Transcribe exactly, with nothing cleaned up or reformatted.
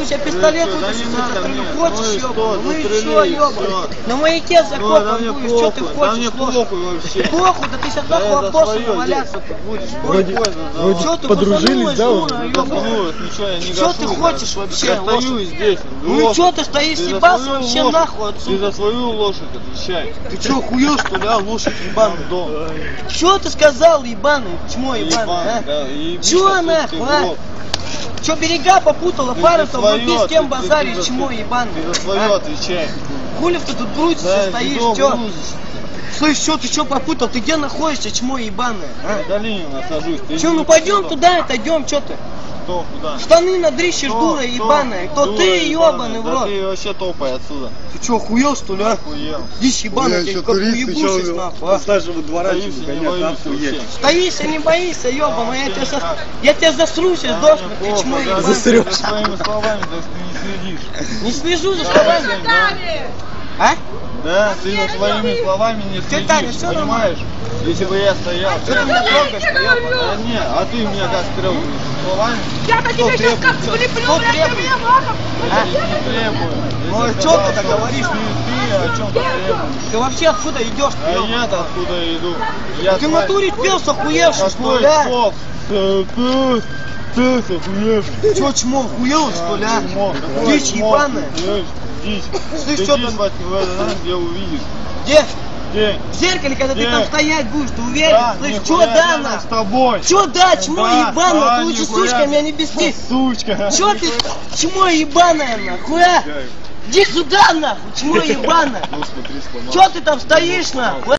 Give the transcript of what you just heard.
нахуй, я пистолет вытащу, застрелю. Хочешь, ёбаный? Ну и чё, ёбаный? На маяке закопан будешь, чё ты хочешь, лошадь? Похуй, да ты сейчас нахуй опошло валяться будешь. Вроде подружились, да? Чё ты хочешь вообще, Я стою здесь. Ну чё ты стоишь, ебался вообще нахуй отсюда? Ты за свою лошадь отвечай. Ты чё, охуел, что ли, а, лошадь ебаный? Чё ты сказал, ебаный? Чмо ебаный, а? Чё нахуй, а? Чё, берега попутала, фары-то вруби, с кем базаришь, чмо ебаный? Ты за свое отвечай. Хули ты тут грузишься, стоишь, чё? Слышь, чё, ты чё попутал? Ты где находишься, чмо ебаное? А? В долине насажусь. Чё, ну пойдем туда, отойдем, чё ты? Кто, куда? Штаны надрищешь, дура ебаная. Кто ты, ебаный в рот? Да ты вообще топай отсюда. Ты чё, охуел, что ли, а? Охуел. Дичь ебаная, ты как уебушись, нахуй, а? Старшего двора гонят, охуеть. Стоишься, не боишься, ебаный, я тебя сейчас... Я тебя засру сейчас до смерти, чмо ебаный. Засрёшь. Ты своими словами даже не следишь. Не слежу за словами. А? Да, ты за своими словами не следишь, Таня, всё понимаешь? Если бы я стоял... Что ты меня трогаешь, Да не, а ты меня как трёгаешь словами? Я на тебя сейчас как влеплю, Кто блядь, ты требует? меня махом. Не требую. Ну Если чё ты это так говоришь? Ты о чем-то требуешь. Ты вообще откуда идешь? А я-то откуда иду? Я Ты в твой- натуре пес охуевший, что Какой ли, а? пес? Ты пес, пес охуевший. Чё, чмо, охуел, что ли, а? Чмо, какой Дичь чмо, ебаная. охуевший? Дичь. Слышь, Ты чё дичь, там? бать, в это, знаешь, где увидишь? Где? Где? В зеркале, когда ты Где? там стоять будешь, ты уверен? Да, Слышь, нихуя чё, да, рядом на? с тобой. Чё, да, чмо Да, ебаное, да, ты лучше нихуя. сучка меня не бести. Сучка. Чё ты, чмо ебаное, нахуй, а? Иди сюда, нахуй, чмо ебаное. Ну, смотри, сломал. Чё ты там стоишь, нахуй?